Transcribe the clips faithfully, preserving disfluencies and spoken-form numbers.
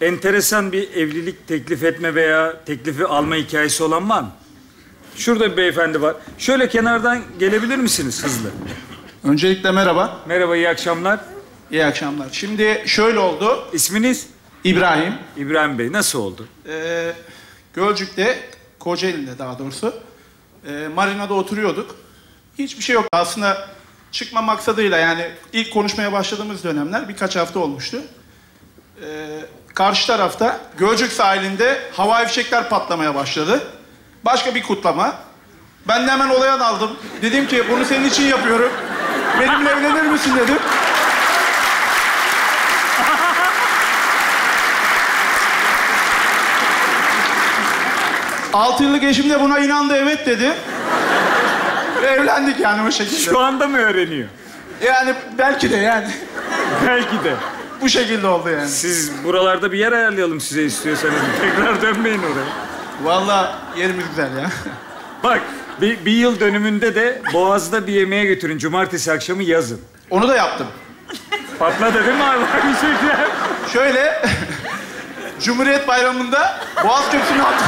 enteresan bir evlilik teklif etme veya teklifi alma hikayesi olan var mı? Şurada bir beyefendi var. Şöyle kenardan gelebilir misiniz hızlı? Öncelikle merhaba. Merhaba, iyi akşamlar. İyi akşamlar. Şimdi şöyle oldu. İsminiz? İbrahim. İbrahim Bey, nasıl oldu? Ee, Gölcük'te, Kocaeli'nde daha doğrusu, e, marinada oturuyorduk. Hiçbir şey yok. Aslında çıkma maksadıyla, yani ilk konuşmaya başladığımız dönemler birkaç hafta olmuştu. Ee, karşı tarafta Gölcük sahilinde havai fişekler patlamaya başladı. Başka bir kutlama. Ben de hemen olaya daldım. Dedim ki bunu senin için yapıyorum. Benimle evlenir misin dedim. Altı yıllık eşim de buna inandı, evet dedi. Ve evlendik yani o şekilde. Şu anda mı öğreniyor? Yani belki de yani. Belki de. Bu şekilde oldu yani. Siz buralarda bir yer ayarlayalım size istiyorsanız. Tekrar dönmeyin oraya. Vallahi yerimiz güzel ya. Bak, bir, bir yıl dönümünde de Boğaz'da bir yemeğe götürün. Cumartesi akşamı yazın. Onu da yaptım. Patladı değil mi abi? Bir şekilde. Şöyle, Cumhuriyet Bayramı'nda Boğaz Köprüsü'nü attım.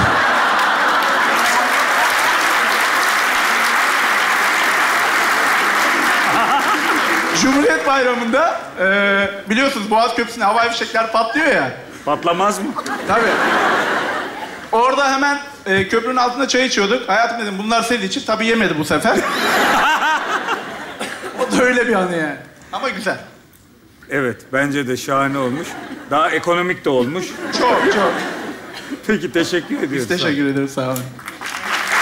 Cumhuriyet Bayramı'nda e, biliyorsunuz Boğaz Köprüsü'nde havai fişekler patlıyor ya. Patlamaz mı? Tabii. Orada hemen e, köprünün altında çay içiyorduk. Hayatım dedim bunlar senin için. Tabii yemedi bu sefer. O da öyle bir anı yani. Ama güzel. Evet, bence de şahane olmuş. Daha ekonomik de olmuş. Çok çok. Peki, teşekkür ediyoruz. Biz teşekkür ederiz, sağ olun.